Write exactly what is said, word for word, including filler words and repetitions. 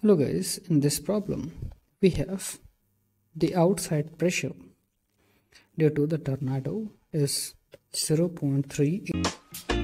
Hello guys, in this problem we have the outside pressure due to the tornado is zero point three.